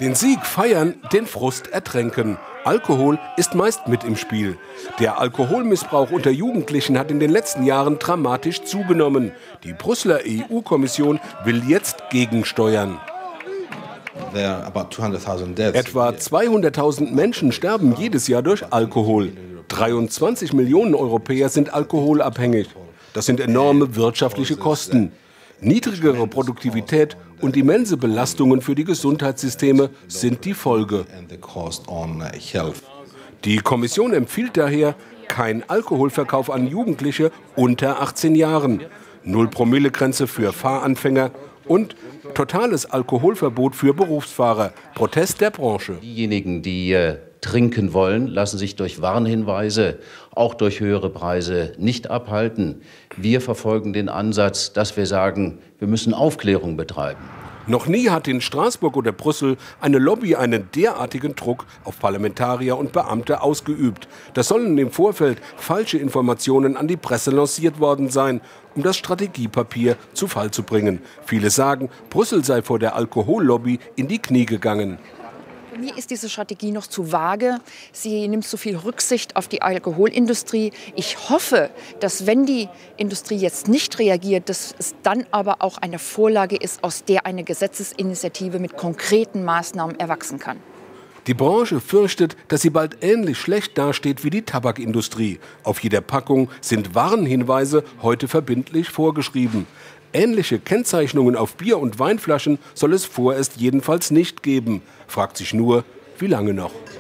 Den Sieg feiern, den Frust ertränken. Alkohol ist meist mit im Spiel. Der Alkoholmissbrauch unter Jugendlichen hat in den letzten Jahren dramatisch zugenommen. Die Brüsseler EU-Kommission will jetzt gegensteuern. Etwa 200.000 Menschen sterben jedes Jahr durch Alkohol. 23 Millionen Europäer sind alkoholabhängig. Das sind enorme wirtschaftliche Kosten. Niedrigere Produktivität und immense Belastungen für die Gesundheitssysteme sind die Folge. Die Kommission empfiehlt daher kein Alkoholverkauf an Jugendliche unter 18 Jahren, 0-Promille-Grenze für Fahranfänger und totales Alkoholverbot für Berufsfahrer. Protest der Branche. Diejenigen, die trinken wollen, lassen sich durch Warnhinweise, auch durch höhere Preise nicht abhalten. Wir verfolgen den Ansatz, dass wir sagen, wir müssen Aufklärung betreiben. Noch nie hat in Straßburg oder Brüssel eine Lobby einen derartigen Druck auf Parlamentarier und Beamte ausgeübt. Da sollen im Vorfeld falsche Informationen an die Presse lanciert worden sein, um das Strategiepapier zu Fall zu bringen. Viele sagen, Brüssel sei vor der Alkohollobby in die Knie gegangen. Für mich ist diese Strategie noch zu vage. Sie nimmt zu viel Rücksicht auf die Alkoholindustrie. Ich hoffe, dass, wenn die Industrie jetzt nicht reagiert, dass es dann aber auch eine Vorlage ist, aus der eine Gesetzesinitiative mit konkreten Maßnahmen erwachsen kann. Die Branche fürchtet, dass sie bald ähnlich schlecht dasteht wie die Tabakindustrie. Auf jeder Packung sind Warnhinweise heute verbindlich vorgeschrieben. Ähnliche Kennzeichnungen auf Bier- und Weinflaschen soll es vorerst jedenfalls nicht geben. Fragt sich nur, wie lange noch?